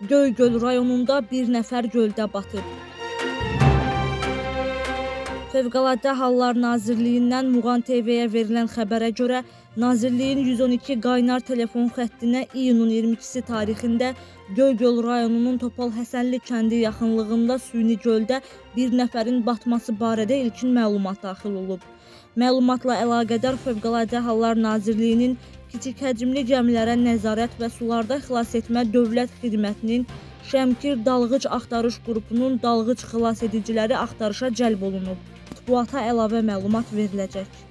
Göygöl rayonunda bir nəfər göldə batıb. Fövqəladə Hallar Nazirliyindən Muğan TV-yə verilən xəbərə görə, Nazirliyin 112 qaynar telefon xəttinə iyunun 22-si tarixində Göygöl rayonunun Topal Həsənli kəndi yaxınlığında süni göldə bir nəfərin batması barədə ilkin məlumat daxil olub. Məlumatla əlaqədar Fövqəladə Hallar Nazirliyinin kiçik həcmli gəmilərə nəzarət və sularda xilas etmə dövlət xidmətinin Şəmkir Dalğıc Axtarış qrupunun dalğıc xilas ediciləri axtarışa cəlb olunub. Mətbuata əlavə məlumat veriləcək.